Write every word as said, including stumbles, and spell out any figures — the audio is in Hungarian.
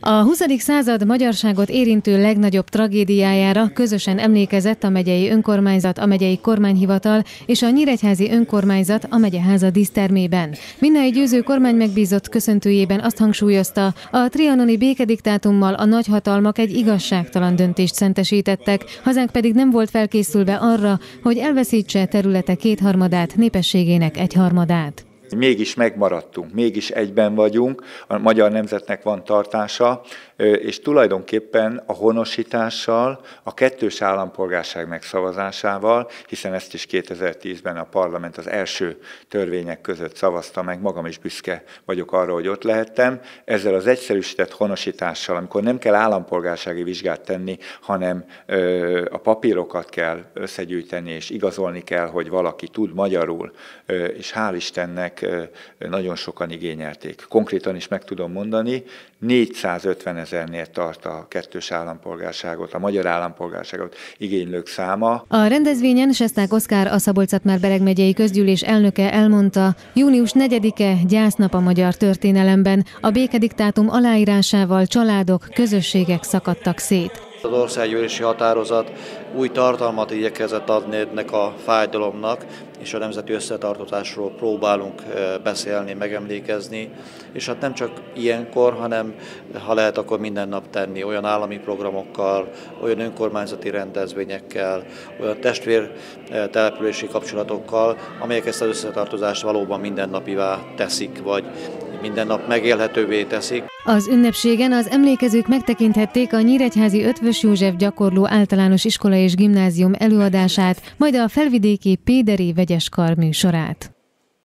A huszadik század magyarságot érintő legnagyobb tragédiájára közösen emlékezett a megyei önkormányzat, a megyei kormányhivatal és a nyíregyházi önkormányzat a megyeháza dísztermében. Minnai Győző kormánymegbízott köszöntőjében azt hangsúlyozta, a trianoni békediktátummal a nagyhatalmak egy igazságtalan döntést szentesítettek, hazánk pedig nem volt felkészülve arra, hogy elveszítse területe kétharmadát, népességének egyharmadát. Mégis megmaradtunk, mégis egyben vagyunk, a magyar nemzetnek van tartása, és tulajdonképpen a honosítással, a kettős állampolgárság megszavazásával, hiszen ezt is kétezer-tízben a parlament az első törvények között szavazta meg, magam is büszke vagyok arra, hogy ott lehettem, ezzel az egyszerűsített honosítással, amikor nem kell állampolgársági vizsgát tenni, hanem a papírokat kell összegyűjteni, és igazolni kell, hogy valaki tud magyarul, és hál' Istennek nagyon sokan igényelték. Konkrétan is meg tudom mondani, négyszázötven ezernél tart a kettős állampolgárságot, a magyar állampolgárságot igénylők száma. A rendezvényen Sesták Oszkár, a Szabolcs-Szatmár-Bereg megyei közgyűlés elnöke elmondta, június negyedike gyásznap a magyar történelemben, a békediktátum aláírásával családok, közösségek szakadtak szét. Az országgyűlési határozat új tartalmat igyekezett adni ennek a fájdalomnak, és a nemzeti összetartozásról próbálunk beszélni, megemlékezni, és hát nem csak ilyenkor, hanem ha lehet, akkor minden nap tenni olyan állami programokkal, olyan önkormányzati rendezvényekkel, olyan testvértelepülési kapcsolatokkal, amelyek ezt az összetartozást valóban mindennapivá teszik, vagy minden nap megélhetővé teszik. Az ünnepségen az emlékezők megtekinthették a nyíregyházi Eötvös József gyakorló általános iskola és gimnázium előadását, majd a felvidéki Péderi vegyeskar műsorát.